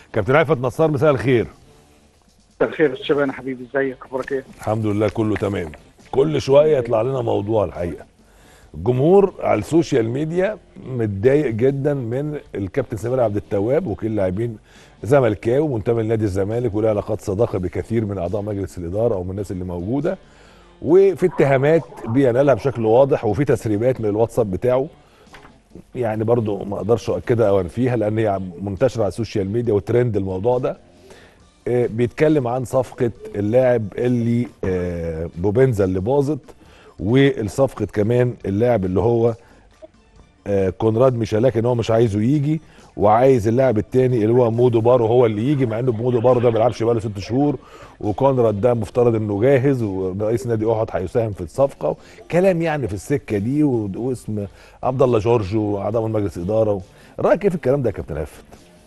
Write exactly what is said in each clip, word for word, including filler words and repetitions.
كابتن عفت نصار، مساء الخير. مساء الخير يا شباب، حبيبي ازيك، اخبارك ايه؟ الحمد لله كله تمام. كل شويه يطلع لنا موضوع الحقيقه. الجمهور على السوشيال ميديا متضايق جدا من الكابتن سمير عبد التواب، وكيل لاعبين زملكاوي ومنتمي لنادي الزمالك وله علاقات صداقه بكثير من اعضاء مجلس الاداره او من الناس اللي موجوده، وفي اتهامات بينالها بشكل واضح، وفي تسريبات من الواتساب بتاعه. يعني برضو ما اقدرش اؤكدها او انفيها لان هي منتشره على السوشيال ميديا وترند الموضوع ده. بيتكلم عن صفقة اللاعب اللي بوبنزا اللي باظت، والصفقة كمان اللاعب اللي هو كونراد ميشالاك ان هو مش عايزه يجي، وعايز اللاعب التاني اللي هو مودو بارو هو اللي يجي، مع انه مودو بارو ده ما بيلعبش بقاله ست شهور، وكونراد ده مفترض انه جاهز، ورئيس نادي احد هيساهم في الصفقة. كلام يعني في السكة دي، واسم عبد الله جورج واعضاء من مجلس ادارة. رايك ايه في الكلام ده يا كابتن عفت؟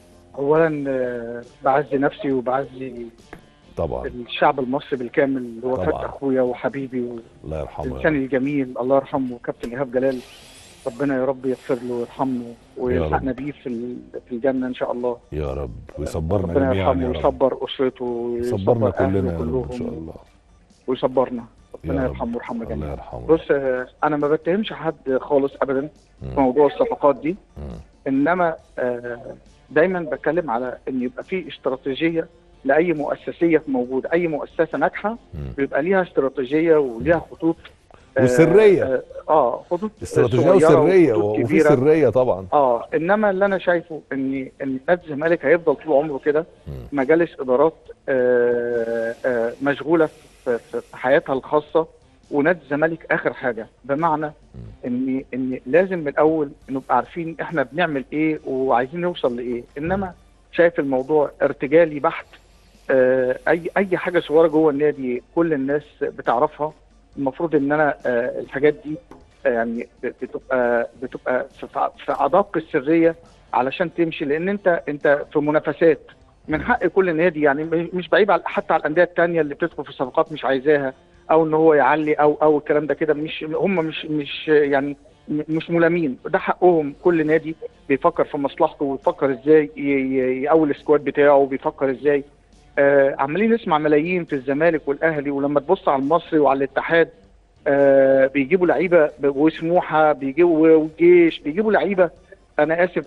اولا بعزي نفسي وبعزي طبعا الشعب المصري بالكامل اللي هو فات اخويا وحبيبي الله يرحمه، الانسان الجميل الله يرحمه كابتن ايهاب جلال. ربنا يا رب يغفر له ويرحمه ويلحقنا بيه في في الجنه ان شاء الله يا رب، ويصبرنا جميعا. ربنا يرحمه ويصبر اسرته ويصبرنا كلنا كلهم ان شاء الله، ويصبرنا. ربنا يرحمه ويرحمه جميعا. الله يرحمه. بص، انا ما بتهمش حد خالص ابدا في موضوع الصفقات دي، مم. انما دايما بتكلم على ان يبقى في استراتيجيه لاي مؤسسيه موجوده. اي مؤسسه ناجحه بيبقى ليها استراتيجيه وليها خطوط وسريه. اه, آه خطوط استراتيجيه وسريه، وفي سريه طبعا. اه انما اللي انا شايفه ان ان نادي الزمالك هيفضل طول عمره كده مجالس ادارات آه آه مشغوله في, في حياتها الخاصه، ونادي الزمالك اخر حاجه. بمعنى ان ان لازم من الاول نبقى عارفين احنا بنعمل ايه وعايزين نوصل لايه. انما شايف الموضوع ارتجالي بحت. آه اي اي حاجه صغيره جوه النادي كل الناس بتعرفها. المفروض ان انا آه الحاجات دي آه يعني بتبقى بتبقى في, في ادق السريه علشان تمشي، لان انت انت في منافسات. من حق كل نادي، يعني مش بعيب حتى على الانديه الثانيه اللي بتدخل في صفقات مش عايزاها، او ان هو يعلي او او الكلام ده كده. مش هم مش مش يعني مش ملامين، ده حقهم. كل نادي بيفكر في مصلحته ويفكر ازاي يقوي السكواد بتاعه وبيفكر ازاي. آه عمالين نسمع ملايين في الزمالك والاهلي، ولما تبص على المصري وعلى الاتحاد آه بيجيبوا لعيبه، وسموحه بيجيبوا، والجيش بيجيبوا لعيبه انا اسف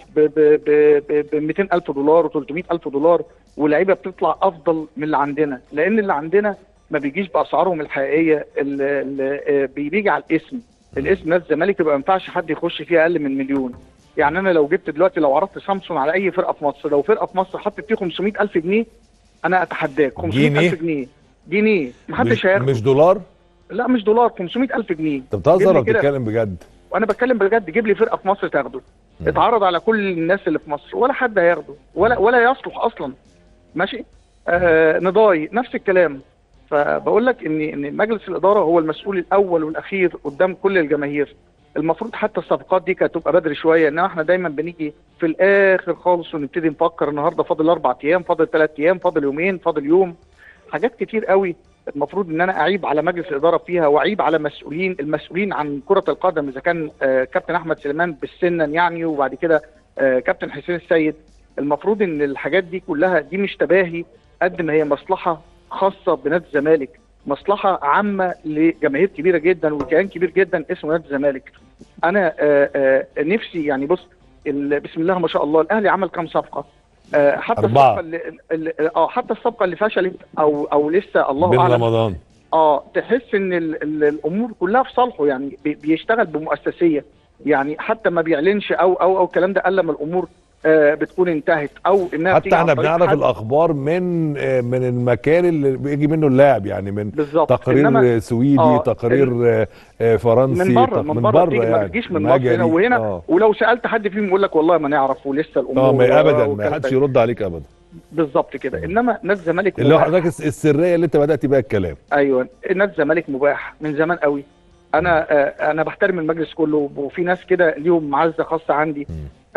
ب مئتين ألف دولار وثلاثمئة ألف دولار، ولعيبه بتطلع افضل من اللي عندنا، لان اللي عندنا ما بيجيش باسعارهم الحقيقيه. اللي, اللي بيجي على الاسم. الاسم نادي الزمالك يبقى ما ينفعش حد يخش فيها اقل من مليون. يعني انا لو جبت دلوقتي، لو عرضت سامسونج على اي فرقه في مصر، لو فرقه في مصر حطت فيه خمسمئة ألف جنيه انا اتحداك. خمسمئة ألف جنيه جنيه محدش هياخده. مش دولار؟ لا مش دولار، خمسمئة ألف جنيه. انت بتهزر ولا بتتكلم بجد؟ وانا بتكلم بجد. جيب لي فرقه في مصر تاخده. مم. اتعرض على كل الناس اللي في مصر ولا حد هياخده، ولا ولا يصلح اصلا. ماشي. آه نضاي نفس الكلام. فبقول لك ان ان مجلس الاداره هو المسؤول الاول والاخير قدام كل الجماهير. المفروض حتى الصفقات دي كانت تبقى بدري شويه، انما احنا دايما بنيجي في الاخر خالص ونبتدي نفكر. النهارده فاضل اربع ايام، فاضل ثلاث ايام، فاضل يومين، فاضل يوم. حاجات كتير قوي المفروض ان انا اعيب على مجلس الاداره فيها، واعيب على مسؤولين المسؤولين عن كره القدم، اذا كان آه كابتن احمد سليمان بالسنا يعني، وبعد كده آه كابتن حسين السيد. المفروض ان الحاجات دي كلها دي مش تباهي قد ما هي مصلحه خاصه بنادي الزمالك، مصلحه عامه لجماهير كبيره جدا وكيان كبير جدا اسمه نادي الزمالك. انا آآ آآ نفسي يعني بص، بسم الله ما شاء الله، الاهلي عمل كام صفقه؟ حتى أربعة. الصفقه اللي اه حتى الصفقه اللي فشلت او او لسه الله بين اعلم رمضان اه تحس ان ال ال الامور كلها في صالحه. يعني بيشتغل بمؤسسيه، يعني حتى ما بيعلنش او او او الكلام ده الا لما الامور آه بتكون انتهت، او انها حتى احنا بنعرف الاخبار من آه من المكان اللي بيجي منه اللاعب، يعني من بالزبط. تقرير سويدي، آه تقرير آه فرنسي، من بره من بره يعني ما بتجيش من مصر هنا وهنا. آه. ولو سالت حد فيهم يقول لك والله ما نعرف ولسه الامور. اه ما ابدا ما حدش يرد عليك ابدا. بالظبط كده. انما نادي الزمالك اللي هو حضرتك السريه اللي انت بدات بيها الكلام. ايوه، نادي الزمالك مباح من زمان قوي. انا آه انا بحترم المجلس كله، وفي ناس كده ليهم معزه خاصه عندي.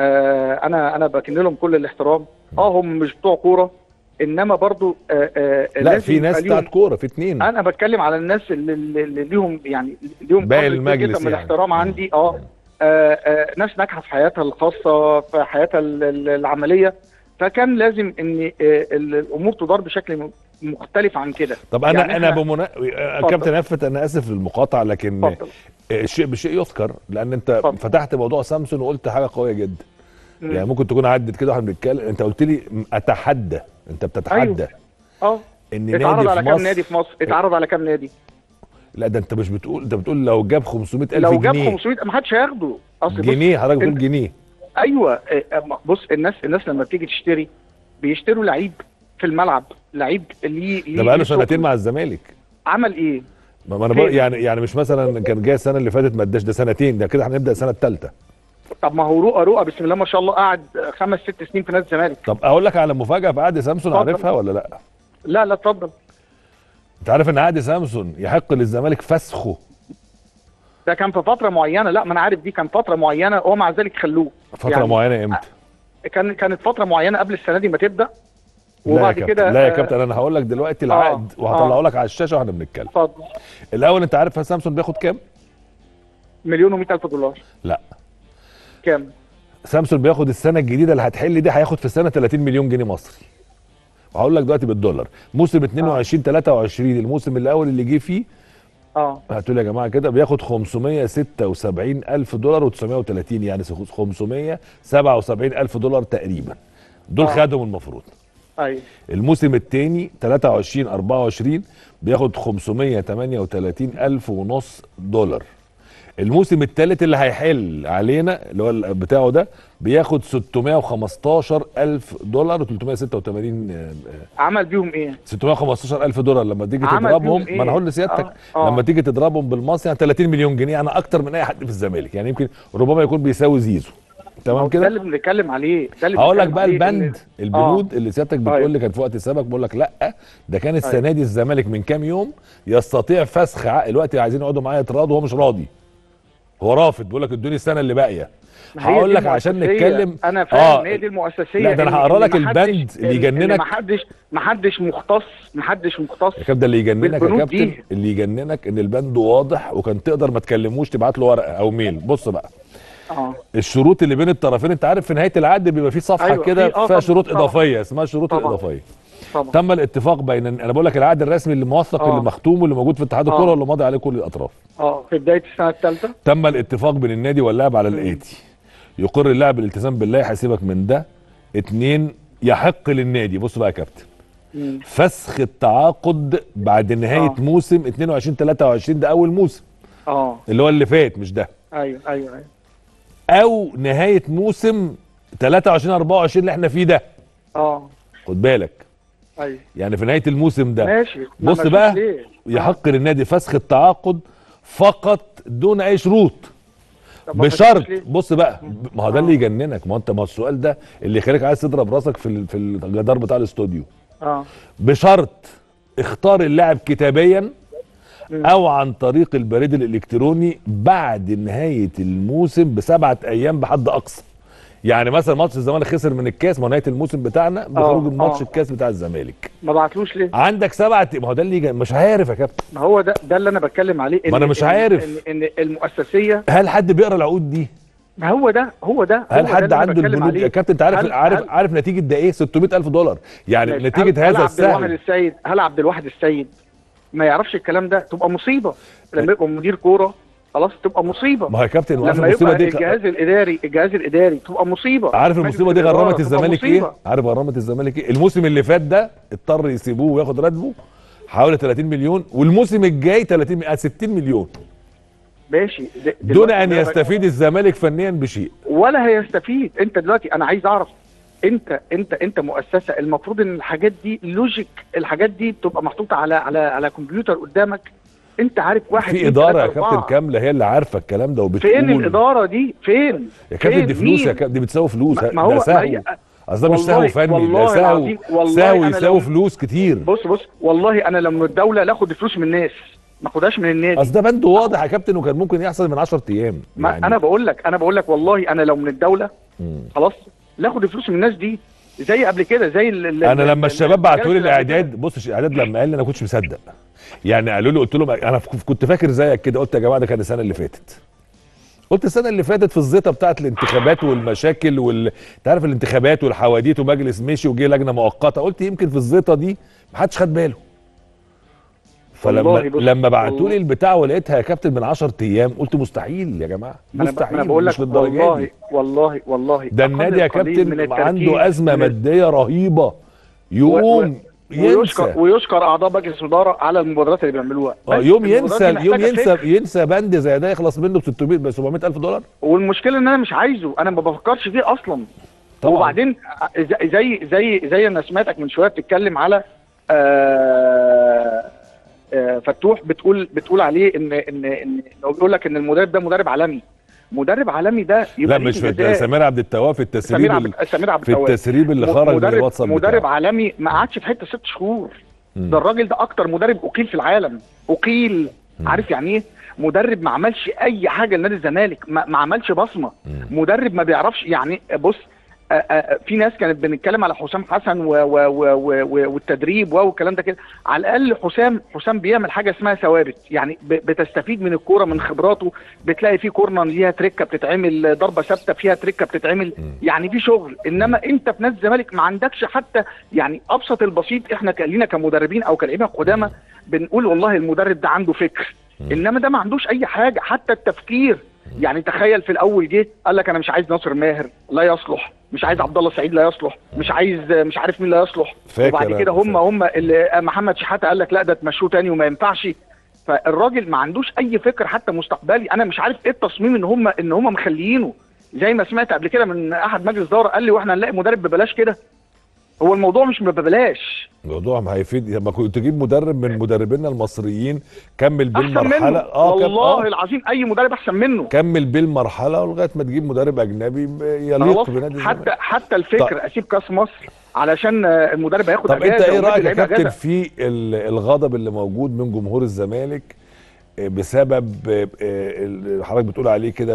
آه انا انا بكن لهم كل الاحترام. اه هم مش بتوع كوره، انما برضو آه آه لا في ناس بتاعت كوره، في اتنين. انا بتكلم على الناس اللي, اللي ليهم يعني ليهم باقي المجلس من يعني. الاحترام عندي. اه, آه, آه ناس ناجحه في حياتها الخاصه، في حياتها العمليه. فكان لازم ان آه، الامور تدار بشكل مختلف عن كده. طب انا يعني انا إحنا- بمنا... كابتن نفت، انا اسف للمقاطعه، لكن اتفضل. الشيء بشيء يذكر، لان انت اتفضل. فتحت موضوع سامسون وقلت حاجه قويه جدا. مم. يعني ممكن تكون عدت كده واحنا بنتكلم، انت قلت لي اتحدى، انت بتتحدى أيوه. اه ان نادي اتعرض في على كام مصر. نادي في مصر؟ اتعرض على كام نادي؟ لا ده انت مش بتقول، انت بتقول لو جاب خمسمائة ألف لو جاب جنيه خمسمائة ما حدش هياخده. اصل بص، جنيه، حضرتك بتقول انت- جنيه. ايوه إيه، بص، الناس الناس لما بتيجي تشتري بيشتروا لعيب في الملعب، لعيب ليه ليه ده بقى له ليه سنتين شغل. مع الزمالك. عمل ايه؟ ما ما انا فين؟ بقى يعني يعني مش مثلا كان جاي السنه اللي فاتت ما اداش، ده سنتين، ده كده هنبدا السنه الثالثه. طب ما هو رؤى رؤى بسم الله ما شاء الله قعد خمس ست سنين في نادي الزمالك. طب اقول لك على مفاجاه في عقد سامسون، اتفضل. عارفها ولا لا؟ لا لا اتفضل. انت عارف ان عقد سامسون يحق للزمالك فسخه ده كان في فتره معينه، لا ما انا عارف دي كان فتره معينه ومع ذلك خلوه. فتره يعني معينه امتى؟ كان كانت فتره معينه قبل السنه دي ما تبدا، لا يا وبعد كابتن، كده لا يا آه، كابتن، انا هقول لك دلوقتي العقد آه، وهطلعه آه. لك على الشاشه واحنا بنتكلم. اتفضل. الاول انت عارف سامسون بياخد كام؟ مليون ومئة الف دولار. لا، كام؟ سامسون بياخد السنه الجديده اللي هتحل دي، هياخد في السنه ثلاثين مليون جنيه مصري. وهقول لك دلوقتي بالدولار. موسم اتنين وعشرين تلاتة وعشرين الموسم الاول اللي جه فيه، اه هاتوا لي يا جماعه كده، بياخد خمسمائة وستة وسبعين الف دولار وتسعمائة وثلاثين، يعني خمسمائة وسبعة وسبعين الف دولار تقريبا. دول آه. خدهم المفروض. ايوه الموسم الثاني تلاتة وعشرين اربعة وعشرين بياخد خمسمائة وثمانية وثلاثين الف ونص دولار. الموسم الثالث اللي هيحل علينا اللي هو بتاعه ده بياخد ستمائة وخمستاشر الف دولار وثلاثمائة وستة وثمانين، عمل بيهم ايه؟ ستمائة وخمستاشر الف دولار. لما تيجي عمل تضربهم، بيهم إيه؟ ما انا هقول لسيادتك، آه. آه. لما تيجي تضربهم بالمصري يعني ثلاثين مليون جنيه، يعني اكتر من اي حد في الزمالك، يعني يمكن ربما يكون بيساوي زيزو. تمام ده كده؟ اللي بنتكلم عليه، ده اللي هقول لك بنتكلم بقى عليه البند إن- البنود اللي سيادتك بتقول أيوة. لي كان في وقت سابق، بقول لك لا، ده كان السنه أيوة. دي الزمالك من كام يوم يستطيع فسخ عقد. دلوقتي عايزين يقعدوا معايا يتراضوا وهو مش راضي، هو رافض، بيقول لك ادوني السنه اللي باقيه. ما هي هقول دي لك عشان المؤسسية. نتكلم. انا فاهم آه. هي دي المؤسسيه. لا ده انا إن- هقرا إن لك محدش- البند اللي إن- يجننك. إن محدش محدش مختص محدش مختص يا كابتن، ده اللي يجننك يا بالبنود كابتن، دي. اللي يجننك ان البند واضح، وكان تقدر ما تكلموش، تبعت له ورقه او ميل. بص بقى، اه الشروط اللي بين الطرفين، انت عارف في نهايه العقد بيبقى في صفحه أيوة، كده في- آه فيها طبعاً، شروط طبعاً. اضافيه اسمها الشروط طبعاً. الاضافيه. طبعا تم الاتفاق بين، انا بقول لك العقد الرسمي اللي موثق آه. اللي مختوم واللي موجود في اتحاد آه. الكوره واللي ماضي عليه كل الاطراف. اه في بدايه السنه الثالثه. تم الاتفاق بين النادي واللاعب على الاتي: يقر اللاعب الالتزام بالله، هسيبك من ده. اتنين، يحق للنادي، بص بقى يا كابتن، مم. فسخ التعاقد بعد نهايه آه. موسم اتنين وعشرين تلاتة وعشرين، ده اول موسم اه اللي هو اللي فات مش ده، ايوه ايوه ايوه او نهايه موسم تلاتة وعشرين اربعة وعشرين اللي احنا فيه ده. اه خد بالك، ايوه يعني في نهايه الموسم ده ماشي. ما بص مشوش بقى، ليه؟ يحق للنادي فسخ التعاقد فقط دون اي شروط، طب ما بشرط. مشوش ليه؟ بص بقى، ما هو ده آه. اللي يجننك، ما هو انت، ما هو السؤال ده اللي يخليك عايز تضرب راسك في ال- في الجدار بتاع الاستوديو. اه بشرط اختار اللاعب كتابيا مم. او عن طريق البريد الالكتروني بعد نهايه الموسم بسبعه ايام بحد اقصى. يعني مثلا ماتش الزمالك خسر من الكاس، ما هو نهايه الموسم بتاعنا بخروج آه، الماتش آه. الكاس بتاع الزمالك. ما بعتلوش ليه؟ عندك سبعه، ما هو ده اللي يجن... مش عارف يا كابتن، ما هو ده ده اللي انا بتكلم عليه. ما أنا مش إن- عارف. ان ان المؤسسيه، هل حد بيقرا العقود دي؟ ما هو ده هو ده هل هو ده حد اللي أنا عنده بتكلم البنود عليه. يا كابتن؟ انت عارف هل- عارف هل- عارف نتيجه ده ايه؟ ستمائة الف دولار، يعني ماشي. نتيجه هل- هل هذا عبد الواحد السهل. السيد هل عبد الواحد السيد ما يعرفش الكلام ده؟ تبقى مصيبه لما يبقى مدير كوره، خلاص تبقى مصيبه. ما هو يا كابتن، وعارف لما المصيبه يبقى دي ك- الجهاز الاداري الجهاز الاداري تبقى مصيبه. عارف المصيبه دي غرمت تبقى الزمالك مصيبة. ايه؟ عارف غرمت الزمالك ايه؟ الموسم اللي فات ده اضطر يسيبوه وياخد راتبه حوالي ثلاثين مليون، والموسم الجاي ثلاثين آه ستين مليون، ماشي. د- دون دلوقتي ان ده- يستفيد الزمالك فنيا بشيء. ولا هيستفيد. انت دلوقتي انا عايز اعرف، انت انت انت مؤسسه، المفروض ان الحاجات دي لوجيك، الحاجات دي بتبقى محطوطه على على على كمبيوتر قدامك، انت عارف واحد في اتنين اداره يا تلاتة كابتن أربعة. كامله هي اللي عارفه الكلام ده وبتقول. فين الاداره دي؟ فين؟ يا كابتن فين؟ دي فلوس يا مين؟ كابتن، دي بتساوي فلوس. ما- ما هو- ده ما سهو، هي- اصل ده مش والله- سهو فني، ده والله سهو العظيم، والله سهو أنا يساوي لو- فلوس كتير. بص بص والله انا لو من الدوله لا اخد فلوس من الناس، ما اخدهاش من النادي. اصل ده بند واضح يا كابتن، وكان ممكن يحصل من عشرة ايام. ما يعني انا بقول لك انا بقول لك والله انا لو من الدوله مم. خلاص لا اخد الفلوس من الناس دي، زي قبل كده، زي ال ال- انا ال- لما ال- الشباب بعتوا لي المجالس اللي قبل كده. الاعداد، بص الاعداد لما قال لي انا كنتش مصدق، يعني قالوا لي، قلت لهم انا كنت فاكر زيك كده، قلت يا جماعه ده كان السنه اللي فاتت. قلت السنه اللي فاتت في الزيطه بتاعت الانتخابات والمشاكل وال انت عارف الانتخابات والحواديت ومجلس مشي وجه لجنه مؤقته، قلت يمكن في الزيطه دي محدش خد باله. فلما لما بعتوا لي البتاع ولقيتها يا كابتن من عشرة ايام قلت مستحيل يا جماعه، مستحيل. انا بقول لك والله دي. والله والله ده النادي يا كابتن عنده ازمه ماديه رهيبه، يقوم ويشكر ويشكر اعضاء مجلس الاداره على المبادرات اللي بيعملوها. اه يوم ينسى يوم ينسى فكر. ينسى بند زي ده يخلص منه ب ستمية ب سبعمية الف دولار. والمشكله ان انا مش عايزه، انا ما بفكرش فيه اصلا طبعا. وبعدين زي زي زي انا سمعتك من شويه بتتكلم على آه آه فتوح، بتقول بتقول عليه ان ان ان بيقول لك ان المدرب ده مدرب عالمي. مدرب عالمي ده يبقى لا مش في سمير عبد التواب في التسريب سمير عبد سمير عبد في التسريب اللي خرج من الواتساب مدرب بتاعه. عالمي ما قعدش في حته ست شهور. م. ده الراجل ده اكتر مدرب اقيل في العالم، اقيل. م. عارف يعني ايه؟ مدرب ما عملش اي حاجه لنادي الزمالك، ما, ما عملش بصمه. م. مدرب ما بيعرفش يعني. بص آآ آآ في ناس كانت بنتكلم على حسام حسن و و و و والتدريب والكلام ده كده. على الاقل حسام حسام بيعمل حاجه اسمها ثوابت، يعني بتستفيد من الكوره من خبراته. بتلاقي في كورنر ليها تريكه بتتعمل، ضربه ثابته فيها تريكه بتتعمل، يعني في شغل. انما انت في نادي الزمالك ما عندكش حتى يعني ابسط البسيط. احنا لينا كمدربين او كلاعبين قدامى بنقول والله المدرب ده عنده فكر، انما ده ما عندوش اي حاجه حتى التفكير. يعني تخيل في الاول جه قال لك انا مش عايز ناصر ماهر لا يصلح، مش عايز عبد الله سعيد لا يصلح، مش عايز مش عارف مين لا يصلح، وبعد كده هم هم اللي محمد شحاته قال لك لا ده تمشوه تاني وما ينفعش. فالراجل ما عندوش اي فكر حتى مستقبلي. انا مش عارف ايه التصميم ان هم ان هم مخليينه. زي ما سمعت قبل كده من احد مجلس دوره قال لي واحنا هنلاقي مدرب ببلاش كده. هو الموضوع مش ببلاش، الموضوع ما هيفيد. لما كنت تجيب مدرب من مدربينا المصريين كمل بالمرحله اه والله آه. العظيم اي مدرب احسن منه، كمل بالمرحله لغايه ما تجيب مدرب اجنبي يليق بنادي الزمالك. حتى حتى الفكر طب. اسيب كاس مصر علشان المدرب هياخد اجازه. طب انت ايه رايك يا كابتن في الغضب اللي موجود من جمهور الزمالك بسبب حضرتك بتقول عليه كده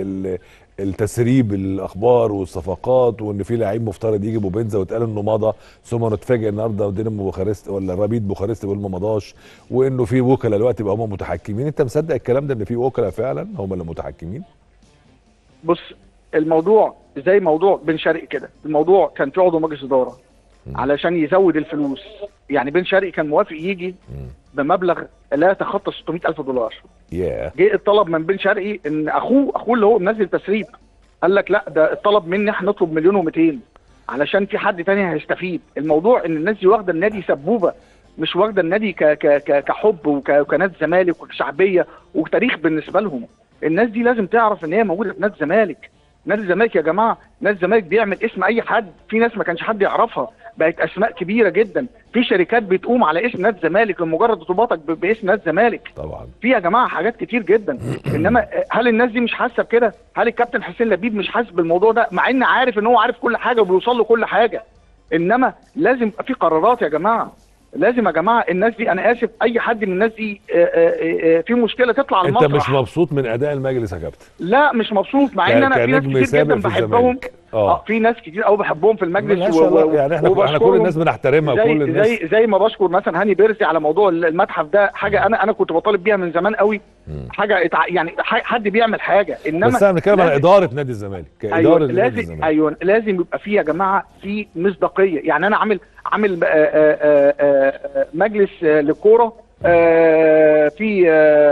التسريب الاخبار والصفقات، وان في لعيب مفترض يجي بوبنزا واتقال انه مضى، ثم نتفاجئ النهارده دينامو بوخارست ولا رابيد بوخارست بيقول ما مضاش، وانه في وكلاء دلوقتي بقى هم متحكمين. انت مصدق الكلام ده ان في وكلاء فعلا هم اللي متحكمين؟ بص الموضوع زي موضوع بن شرقي كده، الموضوع كان في عضو مجلس اداره علشان يزود الفلوس. يعني بن شرقي كان موافق يجي بمبلغ لا يتخطى ستمية الف دولار. yeah. جه الطلب من بن شرقي ان اخوه اخوه اللي هو منزل تسريب قال لك لا ده الطلب مني احنا نطلب مليون ومئتين علشان في حد تاني هيستفيد. الموضوع ان الناس دي واخده النادي سبوبه، مش واخده النادي ك ك كحب وكنادي الزمالك وكشعبيه وتاريخ بالنسبه لهم. الناس دي لازم تعرف ان هي موجوده في نادي الزمالك. نادي الزمالك يا جماعه، نادي الزمالك بيعمل اسم اي حد. في ناس ما كانش حد يعرفها بقت اسماء كبيره جدا. في شركات بتقوم على اسم نادي الزمالك لمجرد ارتباطك باسم نادي الزمالك. طبعا في يا جماعه حاجات كتير جدا. انما هل الناس دي مش حاسه بكده؟ هل الكابتن حسين لبيب مش حاسس بالموضوع ده مع ان عارف ان هو عارف كل حاجه وبيوصل له كل حاجه؟ انما لازم يبقى في قرارات يا جماعه. لازم يا جماعه الناس دي، انا اسف، اي حد من الناس دي في مشكله تطلع على المسرح. انت مش مبسوط من اداء المجلس يا كابتن؟ لا مش مبسوط، مع ان انا في ناس كتير جدا بحبهم. اه في ناس كتير قوي بحبهم في المجلس و... و... يعني احنا احنا كل الناس بنحترمها. زي كل الناس زي زي ما بشكر مثلا هاني بيرسي على موضوع المتحف ده. حاجه انا انا كنت بطالب بيها من زمان قوي. حاجه يعني حد بيعمل حاجه. انما بس انا بنتكلم على اداره نادي الزمالك كاداره أيوة نادي لازم الزمالك. ايوه لازم يبقى في يا جماعه في مصداقيه. يعني انا عامل عامل آآ آآ مجلس للكوره في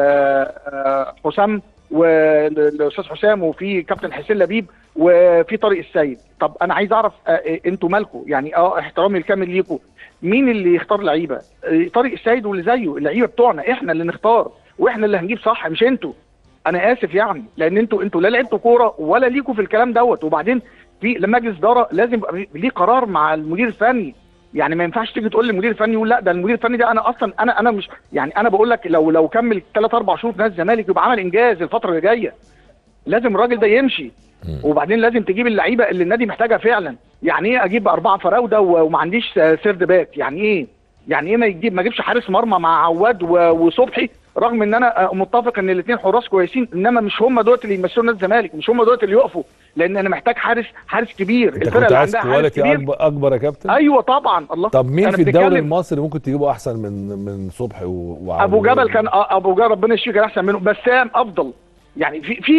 حسام والاستاذ حسام وفي كابتن حسين لبيب وفي طارق السيد. طب انا عايز اعرف انتوا مالكم؟ يعني اه احترامي الكامل ليكم، مين اللي يختار لعيبه؟ طارق السيد واللي زيه. اللعيبه بتوعنا احنا اللي نختار واحنا اللي هنجيب صح، مش انتوا. انا اسف يعني، لان انتوا انتوا لا لعبتوا كوره ولا ليكوا في الكلام دوت. وبعدين في مجلس اداره لازم يبقى ليه قرار مع المدير الفني. يعني ما ينفعش تيجي تقول للمدير الفني يقول لا ده المدير الفني ده انا اصلا انا انا مش يعني انا بقول لك لو لو كمل ثلاث اربع شهور في نادي الزمالك يبقى عمل انجاز الفتره اللي جايه. لازم الراجل ده يمشي. وبعدين لازم تجيب اللعيبه اللي النادي محتاجها فعلا. يعني ايه اجيب اربعه فراوده وما عنديش سيرد باك؟ يعني ايه؟ يعني ايه ما يجيب ما اجيبش حارس مرمى مع عواد وصبحي، رغم ان انا متفق ان الاثنين حراس كويسين، انما مش هم دول اللي يمثلوا نادي الزمالك، مش هم دول اللي يقفوا. لان انا محتاج حارس حارس كبير. الفرقه اللي عندها حارس كبير اكبر, أكبر يا كابتن. ايوه طبعا. الله. طب مين في الدوري المصري ممكن تجيبه احسن من من صبحي وعواد؟ ابو جبل كان ابو جبل ربنا يشفيه كان احسن منه. بسام افضل. يعني في في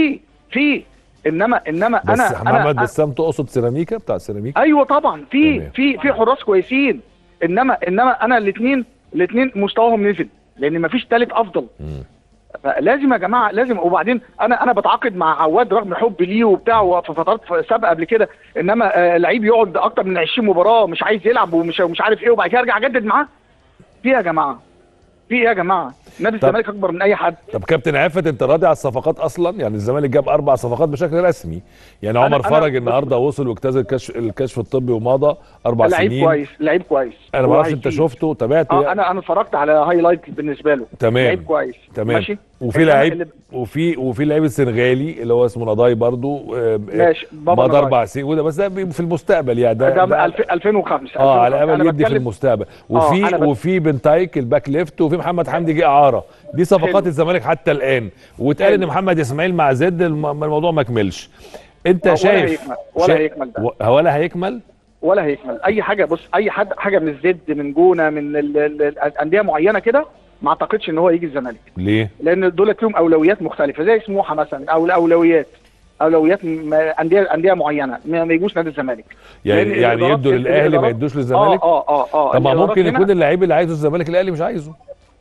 في انما انما بس انا محمد انا بسام تقصد سيراميكا بتاع سيراميكا؟ ايوه طبعا في تمام. في في حراس كويسين، انما انما انا الاثنين الاثنين مستواهم نزل لان مفيش ثالث افضل. مم. فلازم يا جماعه لازم. وبعدين انا انا بتعاقد مع عواد رغم حبي ليه وبتاع وفي فترات سابقه قبل كده، انما آه لعيب يقعد اكتر من عشرين مباراه مش عايز يلعب ومش مش عارف ايه وبعد كده ارجع اجدد معاه؟ في إيه يا جماعه؟ في إيه يا جماعه؟ نادي طب- الزمالك اكبر من اي حد. طب كابتن عفت، انت راضي على الصفقات اصلا؟ يعني الزمالك جاب اربع صفقات بشكل رسمي، يعني أنا- عمر أنا- فرج النهارده وصل واجتاز الكشف الكشف الطبي ومضى اربع لعيب سنين. كويس، لعيب كويس. انا ما اعرفش انت وهيفيد. شفته تابعته اه يعني؟ انا انا اتفرجت على هايلايت بالنسبه له. تمام. لعيب كويس. تمام. ماشي. وفي إنما لعيب اللي- وفي وفي لعيب السنغالي اللي هو اسمه نضاي برضو، آه، ماشي، بابا مضى نضاي. اربع سنين وده، بس ده بي- في المستقبل يعني ده, ده ده ألف- ألفين وخمسة اه على ألفين وخمسة. امل أنا يدي في بتكلم- المستقبل. آه، وفي أنا بت- وفي بنتايك الباك ليفت، وفي محمد حمدي جه اعاره. دي صفقات حلو. الزمالك حتى الان، واتقال حلو. ان محمد اسماعيل مع زد الم- الموضوع ما كملش. انت ولا شايف هيكمل. ولا شايف- هيكمل ده. و- ولا هيكمل؟ ولا هيكمل اي حاجه. بص اي حد حاجه من الزد من جونه من ال- ال- الانديه معينه كده ما اعتقدش ان هو يجي الزمالك، ليه؟ لان دول لهم اولويات مختلفه زي سموحه مثلا، او الاولويات اولويات م- انديه انديه معينه ما ما يجوش نادي الزمالك. يعني لأن يعني الإدارات- يدوا للاهلي ما الإدارات- يدوش للزمالك؟ اه اه اه اه طب ما الإدارات ممكن هنا- يكون اللعيب اللي عايزه الزمالك الاهلي مش عايزه.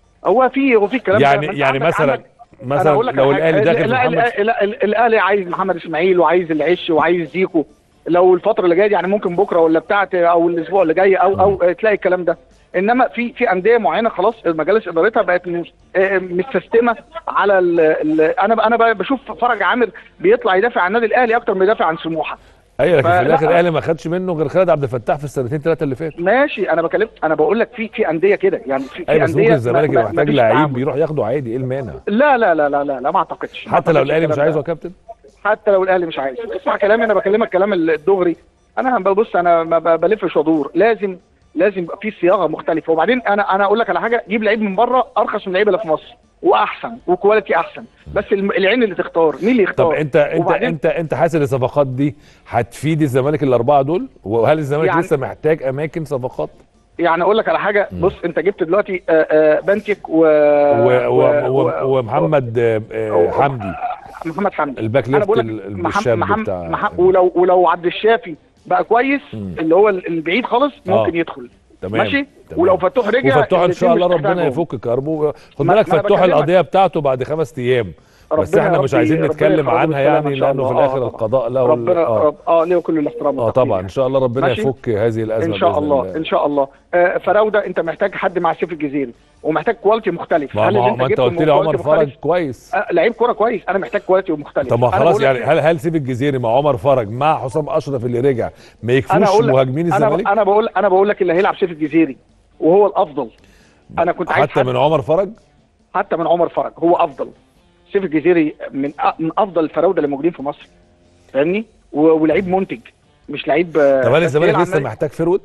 هو في هو في الكلام ده. يعني ما أنت يعني عندك- مثلا عندك- أنا مثلا أقول لك لو على حاجة. الاهلي داخل في لا، محمد لا، لا، لا، الاهلي عايز محمد اسماعيل وعايز العش وعايز زيكو. لو الفتره اللي جايه دي يعني ممكن بكره ولا بتاعت او الاسبوع اللي جاي او او تلاقي الكلام ده. انما في في انديه معينه خلاص مجالس ادارتها بقت مس- آه، مستسلمه على ال ال انا انا بقى بشوف فرج عامر بيطلع يدافع عن النادي الاهلي اكتر ما يدافع عن سموحه. ايوه، لكن في فلا- الاخر الاهلي ما خدش منه غير خالد عبد الفتاح في السنتين ثلاثه اللي فاتوا. ماشي، انا بكلم انا بقول لك في في انديه كده يعني في, في ايوه بس انديه ممكن الزمالك ما- يبقى ما- محتاج مفيش لعيب تعامل. بيروح ياخده عادي، ايه المانع؟ لا لا لا لا لا, لا ما اعتقدش. ما حتى لو أعتقدش الاهلي مش الكلام عايزه ده. يا كابتن؟ حتى لو الاهلي مش عايز. اسمع كلامي، انا بكلمك كلام الدغري. انا ببص انا ما ب- بلفش وادور. لازم لازم يبقى في صياغه مختلفه. وبعدين انا انا اقول لك على حاجه، جيب لعيب من بره ارخص من اللعيبه اللي في مصر واحسن وكواليتي احسن، بس الم- العين اللي تختار مين اللي يختار. طب انت انت وبعدين انت انت حاسس ان الصفقات دي هتفيد الزمالك الاربعه دول؟ وهل الزمالك يعني- لسه محتاج اماكن صفقات؟ يعني اقول لك على حاجه. بص انت جبت دلوقتي آه، آه، بنتك و... و و و و- ومحمد آه، آه، حمدي محمد حمدي. الباك انا ليفت بقول لك ال- محم... الشاب محم... بتاع محم... ولو ولو عبد الشافي بقى كويس مم. اللي هو البعيد خالص ممكن آه. يدخل. تمام. ماشي. تمام. ولو فتوح رجع وفتوح ان شاء الاتنين الله مش ربنا محتاجهم. يفك كربه. خد ما- بالك ما أنا فتوح بكلمك. القضيه بتاعته بعد خمس ايام، بس ربنا احنا يا مش ربي- عايزين ربنا نتكلم يخرجه عنها بالسلامة يعني إن شاء لانه في الله. الاخر آه، القضاء له ال- ربنا اه رب... اه ليه كل الاحترام اه والتقدير طبعا يعني. ان شاء الله ربنا ماشي؟ يفك هذه الازمه ان شاء بإذن الله ان شاء الله. آه فراوده انت محتاج حد مع سيف الجزيري ومحتاج كواليتي مختلف. ما, هل ما, اللي ما انت جبته قلت لي كواليتي عمر فرج مختلف؟ كويس. آه لعيب كوره كويس. انا محتاج كواليتي ومختلف. طب ما أنا خلاص بقول لك- يعني هل هل سيف الجزيري مع عمر فرج مع حسام اشرف اللي رجع ما انا يكفوش اقول لك مهاجمين انا الزمالك؟ انا بقول انا بقول لك اللي هيلعب سيف الجزيري وهو الافضل. انا كنت عايز حتى حد- من عمر فرج؟ حتى من عمر فرج هو افضل. سيف الجزيري من أ- من افضل الفراوده اللي موجودين في مصر. فاهمني؟ و- ولعيب منتج مش لعيب. آه، طب هل بس الزمالك يلعب لسه نادي- محتاج فرود؟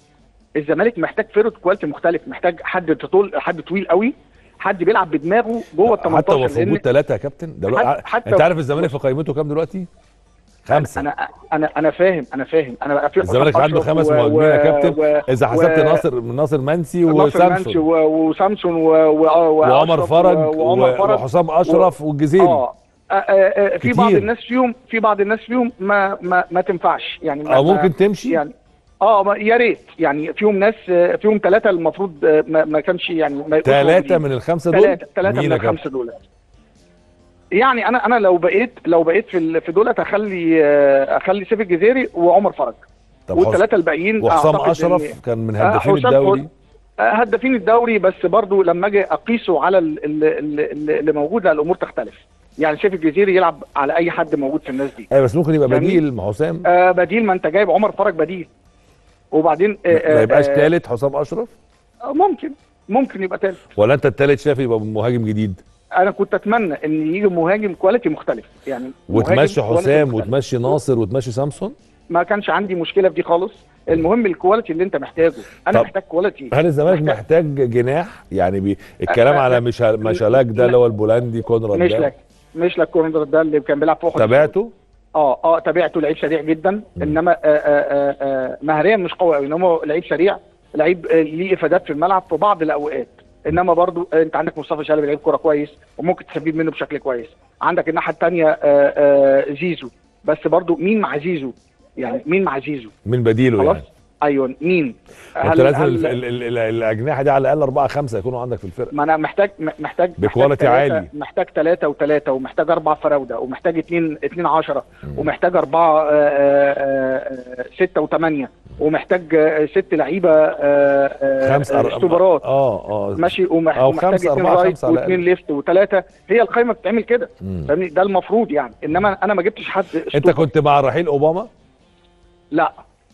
الزمالك محتاج فرود كواليتي مختلف. محتاج حد طول حد طويل قوي، حد بيلعب بدماغه جوه ال حتى تمنتاشر. وفي وجود لان ثلاثه يا كابتن دلوقتي حتى- حتى انت عارف الزمالك في قائمته كام دلوقتي؟ خمسه. انا انا انا فاهم انا فاهم انا بقى في الزمالك حسام عنده أشرف خمس و- مهاجمين يا كابتن و- اذا و- حسبت ناصر ناصر منسي ناصر منسي وسامسون و- وسامسون و- و- وعمر وأشرف فرج و- وعمر و- فرج وحسام اشرف والجزيري. اه آه، آه، في بعض كتير. الناس فيهم في بعض الناس فيهم ما ما ما تنفعش يعني ما او ما- ممكن تمشي يعني اه ما- يا ريت يعني فيهم ناس آه، فيهم ثلاثه المفروض آه، ما, ما كانش يعني ما يبقوش ثلاثه موجودين. من الخمسه دول؟ ثلاثه ثلاثه مين من يا كابتن؟ الخمسه دول. يعني انا انا لو بقيت لو بقيت في ال- في دولت اخلي آه، اخلي سيف الجزيري وعمر فرج طب والثلاثه الباقيين وحسام أعتقد إن- اشرف كان من آه، هدافين حسام الدوري. آه، هدافين الدوري. بس برضو لما اجي اقيسه على ال- ال- ال- اللي موجود لا الامور تختلف. يعني سيف الجزيري يلعب على اي حد موجود في الناس دي. ايوه بس ممكن يبقى فاهمني؟ بديل مع حسام. آه بديل. ما انت جايب عمر فرج بديل وبعدين آه ما يبقاش آه، ثالث حسام اشرف؟ آه ممكن ممكن يبقى ثالث. ولا انت الثالث شايف يبقى مهاجم جديد انا كنت اتمنى ان يجي مهاجم كواليتي مختلف يعني وتمشي مهاجم كواليتي حسام مختلف. وتمشي ناصر وتمشي سامسون؟ ما كانش عندي مشكله في دي خالص. المهم الكواليتي اللي انت محتاجه. انا طب محتاج كواليتي. هل الزمالك محتاج جناح؟ يعني بي... الكلام أه، على أه، مش مشالاك ده اللي هو البولندي كونراد مش ده لك مش لك كورندر ده اللي كان بيلعب فوق. تابعته؟ اه اه تابعته. لعيب سريع جدا انما آه آه آه مهريا مش قوي قوي. انما هو لعيب سريع. لعيب آه ليه افادات في الملعب في بعض الاوقات. انما برضو آه انت عندك مصطفى شلبي لعيب كوره كويس وممكن تستفيد منه بشكل كويس. عندك الناحيه الثانيه زيزو، بس برضو مين مع زيزو؟ يعني مين مع زيزو؟ من بديله خلاص يعني. ايوه مين؟ انت لازم ال- ال- ال- الاجنحه دي على الاقل اربعه خمسه يكونوا عندك في الفرقه. ما انا محتاج محتاج بكواليتي عالي. محتاج ثلاثة وثلاثة، ومحتاج أربعة فراودة، ومحتاج اثنين اثنين عشرة، ومحتاج أربعة آه، آه، ستة وثمانية، ومحتاج آه، ست لعيبة آه، خمس آه، استوبرات. اه اه ماشي، ومح- أو ومحتاج خمسة، اثنين أربعة رايت خمسة على واثنين الأقل. ليفت وثلاثة. هي القايمة بتتعمل كده، مم. فاهمني؟ ده المفروض يعني. إنما أنا ما جبتش حد انت أسطورة. كنت مع رحيل اوباما؟ لا.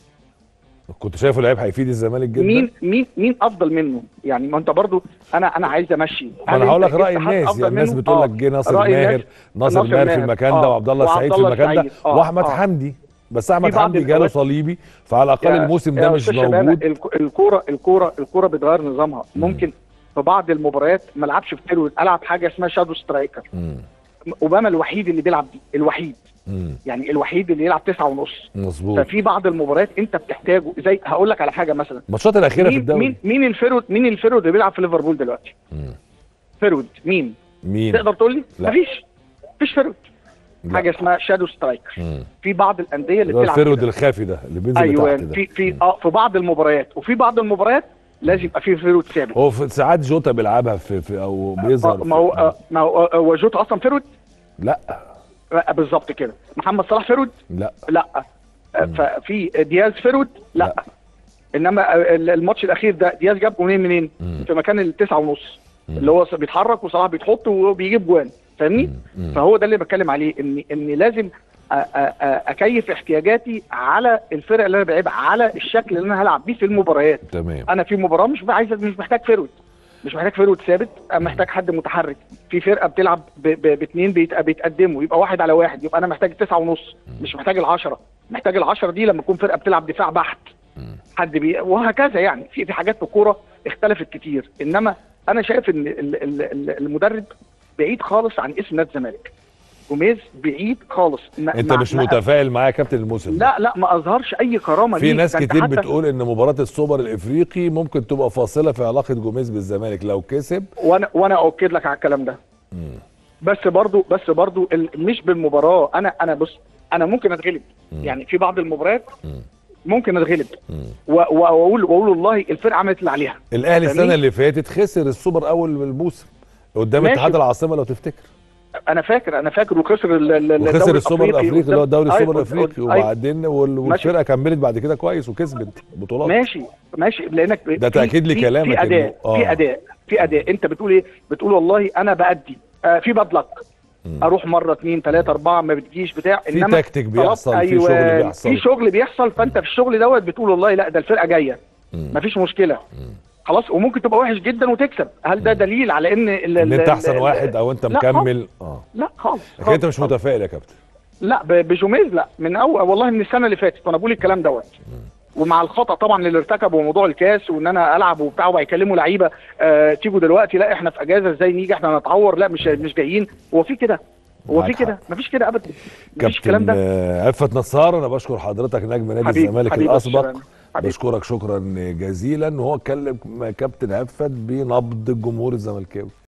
كنت شايفه لعيب هيفيد الزمالك جدا؟ مين مين مين افضل منه؟ يعني ما انت برضو انا انا عايز امشي. ما هل انا هقول انت لك راي جبت حد الناس، أفضل يعني الناس منه؟ بتقول لك آه. جه ناصر رأي الناس- ماهر، ناصر ناصر ماهر في ماهر. المكان آه. ده، وعبد الله السعيد في وعبد الله المكان ده، السعيد. آه. واحمد آه. حمدي. بس احمد في بعض حمدي جاله الأوقات- صليبي، فعلى الاقل يا- الموسم يا ده مش أستاذ شبانة، موجود. الك- الكوره الكوره الكوره بتغير نظامها. ممكن في بعض المباريات ما العبش في فيرود، العب حاجه اسمها شادو سترايكر. مم. اوباما الوحيد اللي بيلعب دي، الوحيد مم. يعني الوحيد اللي يلعب تسعة ونص. مظبوط. ففي بعض المباريات انت بتحتاجه، زي هقول لك على حاجه مثلا. الماتشات الاخيره في مين الدوري. مين مين الفيرود مين الفيرود اللي بيلعب في ليفربول دلوقتي؟ مم. فيرود مين؟ مين؟ تقدر تقول لي؟ لا. مفيش مفيش فيرود. لا. حاجه اسمها شادو سترايكر. مم. في بعض الانديه اللي اللي هو بتلعب الفيرود كده. الخافي ده اللي بينزل ايوه لتحت ده. في في اه في بعض المباريات، وفي بعض المباريات لازم يبقى في فيرود ثابت. هو في ساعات جوتا بيلعبها في, في او بيظهر. ما هو في- آه، ما هو آه، هو جوتا اصلا فيرود. لا آه، بالظبط كده. محمد صلاح فيرود؟ لا لا. آه، ففي دياز فيرود؟ لا. لا. انما آه، الماتش الاخير ده دياز جاب جونين منين؟ مم. في مكان التسعة ونص، مم. اللي هو بيتحرك وصلاح بيتحط وبيجيب جوان، فاهمني؟ مم. فهو ده اللي بتكلم عليه، ان ان لازم أ- أ- أ- اكيف احتياجاتي على الفرق اللي انا بلعبها، على الشكل اللي انا هلعب بيه في المباريات. تمام. انا في مباراه مش عايز، مش محتاج فيرود، مش محتاج فيرود ثابت، أنا محتاج حد متحرك. في فرقه بتلعب باثنين بيتقدموا، يبقى واحد على واحد، يبقى انا محتاج تسعة ونص، مش محتاج العشرة. محتاج العشرة دي لما تكون فرقه بتلعب دفاع بحت، حد بي... وهكذا. يعني في في حاجات في الكوره اختلفت كتير. انما انا شايف ان ال- ال- ال- المدرب بعيد خالص عن اسم نادي الزمالك. جوميز بعيد خالص. ما- انت ما- مش ما- متفائل معايا يا كابتن الموسم؟ لا لا، ما اظهرش اي كرامه في ليه. ناس ده أنت كتير حتى- بتقول ان مباراه السوبر الافريقي ممكن تبقى فاصله في علاقه جوميز بالزمالك لو كسب. وانا وانا اؤكد لك على الكلام ده. مم. بس برضو بس برضو ال- مش بالمباراه. انا انا بص، انا ممكن اتغلب. مم. يعني في بعض المباريات مم. ممكن اتغلب مم. و- واقول واقول والله الفرقه عملت اللي عليها. الاهلي السنه فاهمني؟ اللي فاتت خسر السوبر اول الموسم قدام ماشي. اتحاد العاصمه لو تفتكر، انا فاكر انا فاكر وخسر ال- ال- وخسر الدوري السوبر الافريقي اللي هو الدوري أيوة، السوبر الافريقي، أيوة. وبعدين وال- والفرقه كملت بعد كده كويس وكسبت بطولات. ماشي ماشي، لانك ده في- تأكيد في- لكلامك في اداء إنه- آه. في اداء في اداء انت بتقول ايه؟ بتقول والله انا بادي آه في باد لك، اروح مره اثنين ثلاثه اربعه ما بتجيش بتاع. في تكتيك بيحصل، طلب- في أيوة، شغل بيحصل. في شغل بيحصل. فانت في الشغل دوت بتقول والله لا ده الفرقه جايه، مم. مفيش مشكله. خلاص. وممكن تبقى وحش جدا وتكسب. هل ده دليل على ان ال- ان ال- انت احسن ال- واحد او انت لا مكمل؟ اه لا خالص. لكن انت مش خالص. متفائل يا كابتن؟ لا ب- بجوميز لا، من اول والله من السنه اللي فاتت وانا بقول الكلام دوت. ومع الخطا طبعا اللي ارتكبه موضوع الكاس، وان انا العب وبتاع، وهيكلموا لعيبه آه تيجوا دلوقتي، لا احنا في اجازه ازاي نيجي، احنا نتعور، لا مش مش جايين. هو في كده؟ هو في معاك كده؟ مفيش كده ابدا. مفيش الكلام كابتن ده. آه، عفت نصار، انا بشكر حضرتك نجم نادي حبيبي- الزمالك حبيبي الاسبق. الشباب. حبيبي. بشكرك شكرا جزيلا. وهو اتكلم كابتن عفت بنبض الجمهور الزملكاوي.